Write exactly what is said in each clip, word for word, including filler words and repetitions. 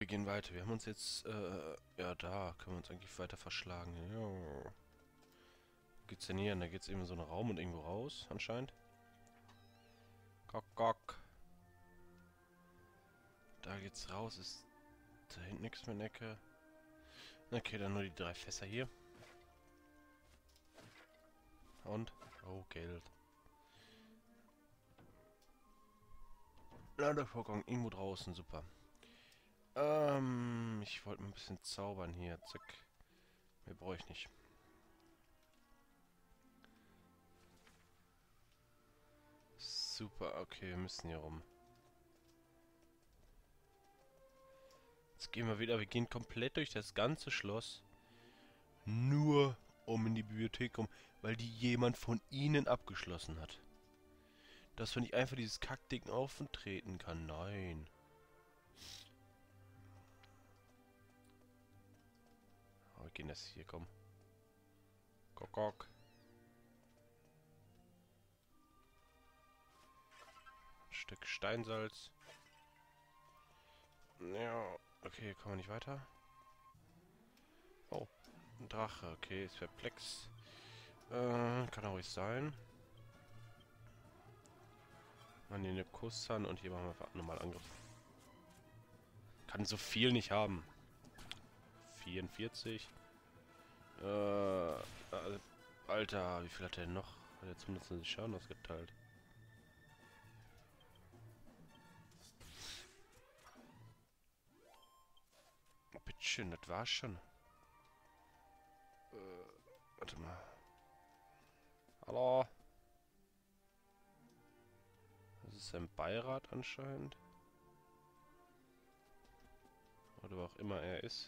wir gehen weiter. Wir haben uns jetzt, äh, ja, da können wir uns eigentlich weiter verschlagen. Ja. Wo geht's denn hier? Da geht's eben in so einen Raum und irgendwo raus, anscheinend. Kock, kock. Da geht's raus. Ist da hinten nichts mehr in der Ecke? Okay, dann nur die drei Fässer hier. Und? Oh, Geld. Ladevorgang irgendwo draußen, super. Ähm, ich wollte mal ein bisschen zaubern hier. Zack. Mehr brauche ich nicht. Super, okay, wir müssen hier rum. Jetzt gehen wir wieder, wir gehen komplett durch das ganze Schloss. Nur um in die Bibliothek kommen, weil die jemand von ihnen abgeschlossen hat. Dass man nicht einfach dieses Kackding auftreten kann. Nein. Oh, wir gehen das hier, komm. Kock, kock. Ein Stück Steinsalz. Ja, okay, kommen wir nicht weiter. Oh, ein Drache, okay, ist perplex. Äh, kann auch ruhig sein. Man hier eine Kusshand und hier machen wir einfach nochmal Angriff. Kann so viel nicht haben. vierundvierzig. Äh, äh, Alter, wie viel hat er denn noch? Hat er zumindest Schaden ausgeteilt. Bitteschön, das war's schon. Äh, warte mal. Hallo? Das ist ein Beirat anscheinend. Oder wo auch immer er ist.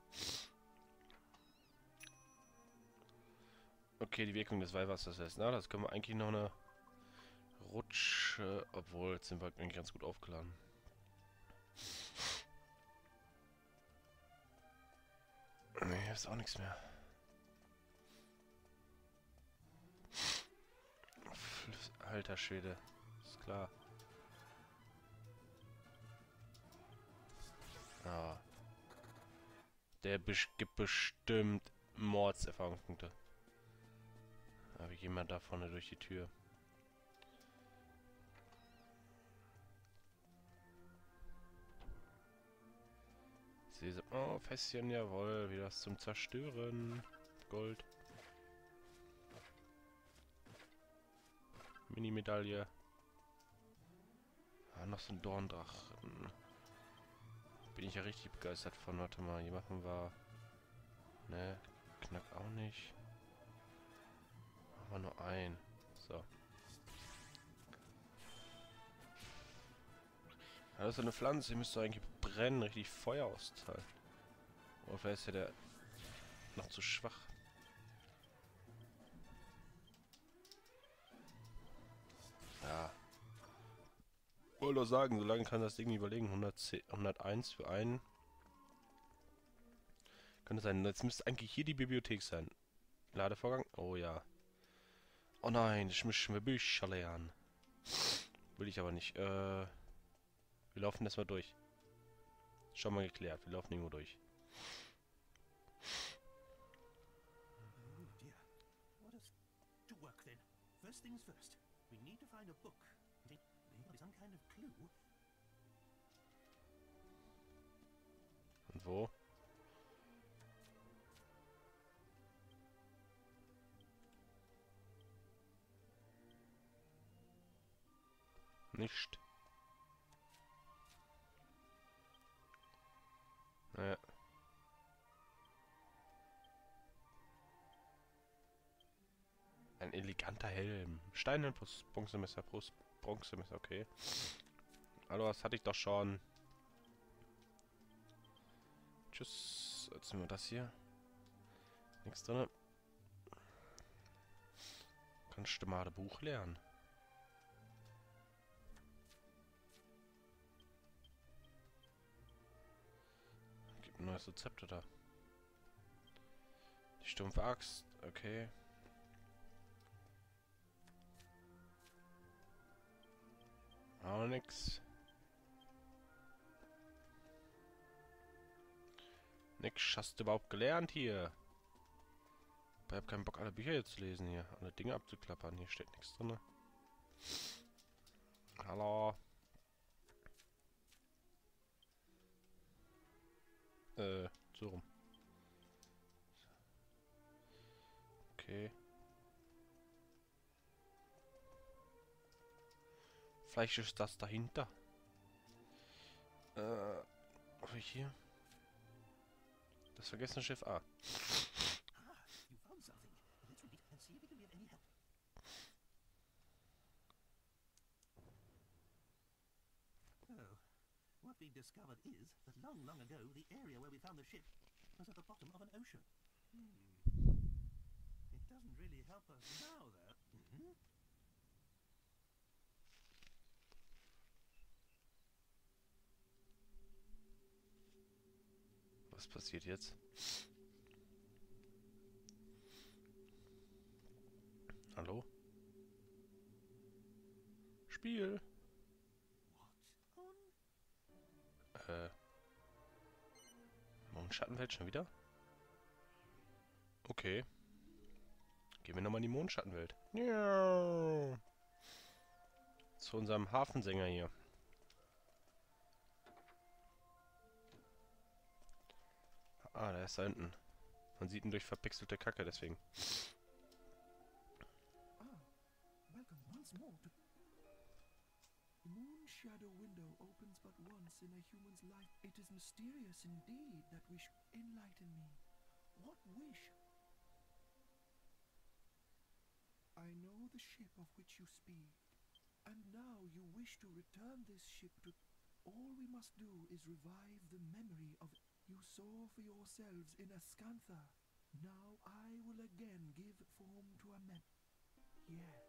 Okay, die Wirkung des Weihwassers ist. Na, das können wir eigentlich noch eine Rutsche... Obwohl, jetzt sind wir eigentlich ganz gut aufgeladen. Ne, hier ist auch nichts mehr. Alter Schwede. Ist klar. Ah. Der besch gibt bestimmt Mordserfahrungspunkte. Aber wir gehen mal da vorne durch die Tür. Sesam. Oh, Fässchen, jawohl. Wieder was zum Zerstören. Gold. Mini-Medaille. Ah, noch so ein Dorndrachen. Bin ich ja richtig begeistert von. Warte mal, hier machen wir... Ne, Knack auch nicht. Machen wir nur ein. So. Ja, das ist eine Pflanze, die müsste eigentlich brennen, richtig Feuer austeilen. Oder vielleicht ist ja der noch zu schwach. Ja. Wollte doch sagen, so lange kann das Ding nicht überlegen. hundertzehn, hunderteins für einen. Könnte sein. Jetzt müsste eigentlich hier die Bibliothek sein. Ladevorgang? Oh ja. Oh nein, ich muss mir Bücher lernen. Will ich aber nicht. Äh, wir laufen erstmal durch. Schon mal geklärt. Wir laufen irgendwo durch. Oh dear. What is to work then? First things first. We need to find a book. Maybe some kind of clue. Und wo? Nicht. Naja. Ein eleganter Helm. Steine plus Bronzemesser plus Bronzemesser, okay. Hallo, das hatte ich doch schon. Tschüss. Jetzt nehmen wir das hier. Nichts drin. Kannst du mal ein Buch lernen? Gibt ein neues Rezept, oder? Die stumpfe Axt, okay. Auch nix. Nix hast du überhaupt gelernt hier. Ich hab keinen Bock, alle Bücher jetzt zu lesen hier. Alle Dinge abzuklappern. Hier steht nichts drin. Hallo. Äh, so rum. Okay. Vielleicht ist das dahinter. Äh, was hab ich hier? Das vergessene Schiff A. Ah, you found something. Let's read it and see if we can be of any help. Oh, what we discovered is that long, long ago, the area where we found the ship was at the bottom of an ocean. Hmm. It doesn't really help us now, though. Mm-hmm. Was passiert jetzt? Hallo? Spiel. What on? Äh. Mondschattenwelt schon wieder? Okay. Gehen wir nochmal in die Mondschattenwelt. Ja. Zu unserem Hafensänger hier. Ah, der ist da hinten. Man sieht ihn durch verpixelte Kacke, deswegen. Ah, welcome once more to... The moon shadow window opens but once in a human's life. It is mysterious indeed that wish enlighten me. What wish? I know the ship of which you speak, and now you wish to return this ship to... All we must do is revive the memory of... You saw for yourselves in Ascantha. Now I will again give form to a mem... Yes.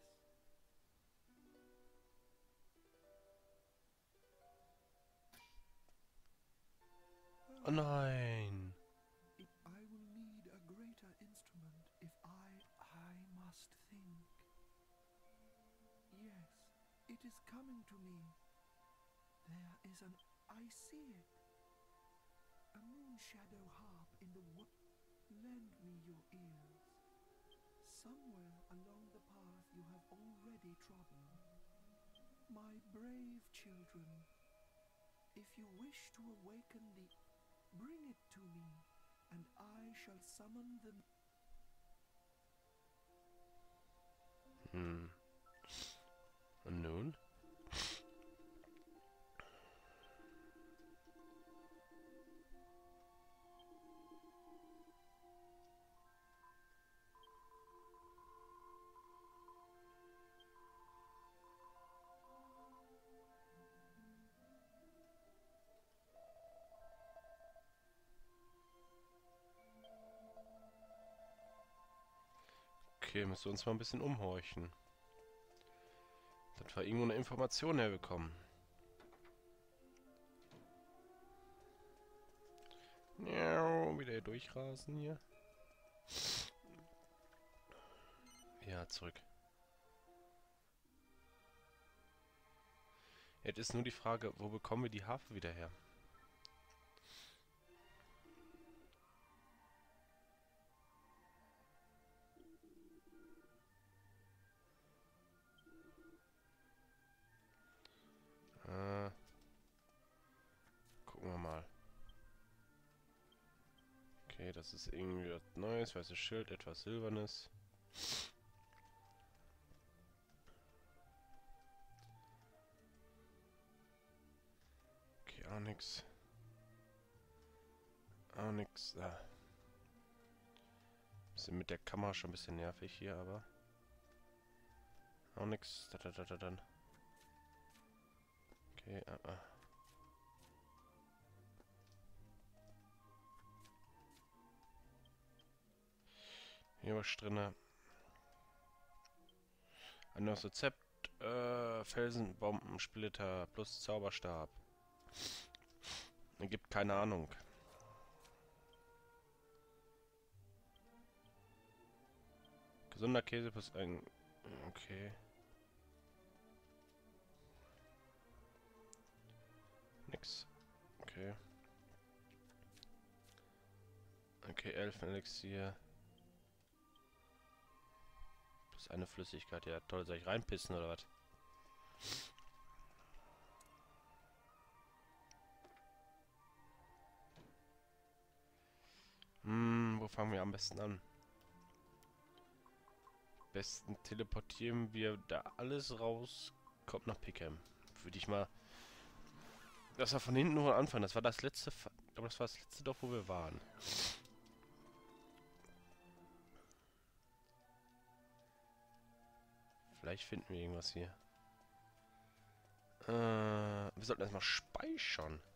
Oh nein. If I will need a greater instrument, if I... I must think. Yes, it is coming to me. There is an... I see it. A moon shadow harp in the wood. Lend me your ears. Somewhere along the path you have already trodden. My brave children, if you wish to awaken the... Bring it to me, and I shall summon them. Hm. Und nun? Okay, müssen wir uns mal ein bisschen umhorchen. Dass wir irgendwo eine Information herbekommen. Ja, wieder hier durchrasen hier. Ja, zurück. Jetzt ist nur die Frage, wo bekommen wir die Harfe wieder her? Äh, gucken wir mal. Okay, das ist irgendwie was Neues, weißes Schild, etwas Silbernes. Okay, auch nix. Auch nix. Ah. Bisschen mit der Kamera schon ein bisschen nervig hier, aber... Auch nix. Da, da, da, da, dann. Okay, ah, ah. Hier was drinne. Ein neues Rezept. Äh, Felsenbombensplitter plus Zauberstab. Ergibt keine Ahnung. Gesunder Käse plus ein... Okay. Nix. Okay. Okay, Elfenelixier. Plus eine Flüssigkeit. Ja, toll. Soll ich reinpissen oder was? Hm, wo fangen wir am besten an? Am besten teleportieren wir da alles raus. Kommt nach Pickham. Würde ich mal... Das war von hinten nur anfangen. Das war das letzte... Fa ich glaube, das war das letzte Dorf, wo wir waren. Vielleicht finden wir irgendwas hier. Äh, wir sollten erstmal speichern.